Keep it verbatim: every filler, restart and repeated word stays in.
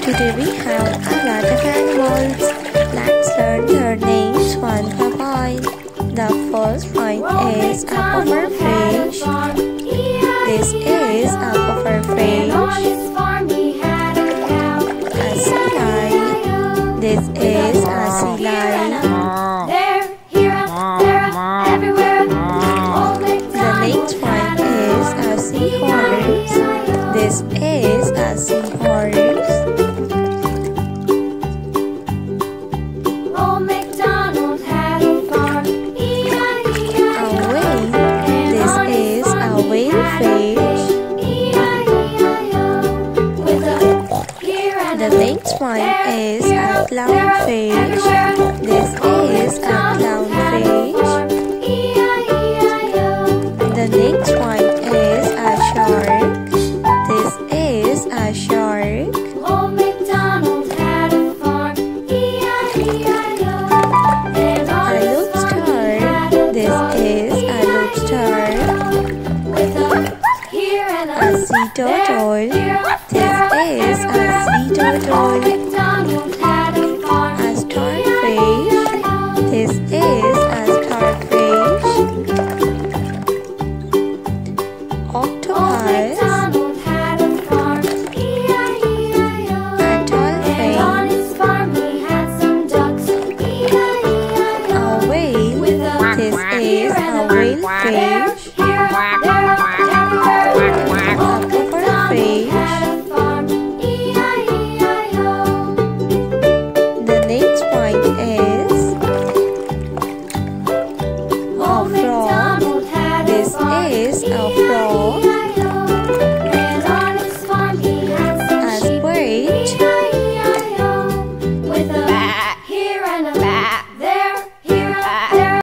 Today we have a lot of animals. Let's learn their names one by one. The first one is a pufferfish. This is a pufferfish. A sea lion. This is a sea lion. The next one is a seahorse. This is a seahorse. The next one is a clownfish. This is a clownfish. The next one